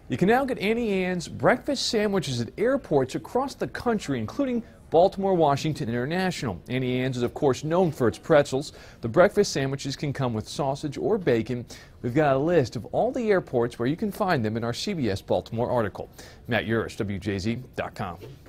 You can now get Auntie Anne's breakfast sandwiches at airports across the country, including Baltimore Washington International. Auntie Anne's is, of course, known for its pretzels. The breakfast sandwiches can come with sausage or bacon. We've got a list of all the airports where you can find them in our CBS Baltimore article. Matt Yurus, WJZ.com.